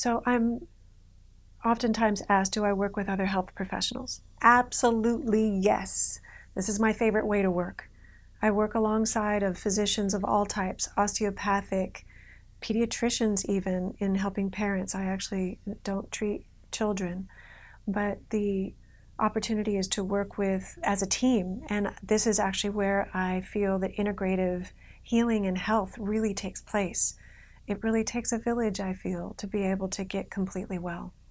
So I'm oftentimes asked, do I work with other health professionals? Absolutely yes. This is my favorite way to work. I work alongside of physicians of all types, osteopathic, pediatricians even, in helping parents. I actually don't treat children, but the opportunity is to work with as a team, and this is actually where I feel that integrative healing and health really takes place. It really takes a village, I feel, to be able to get completely well.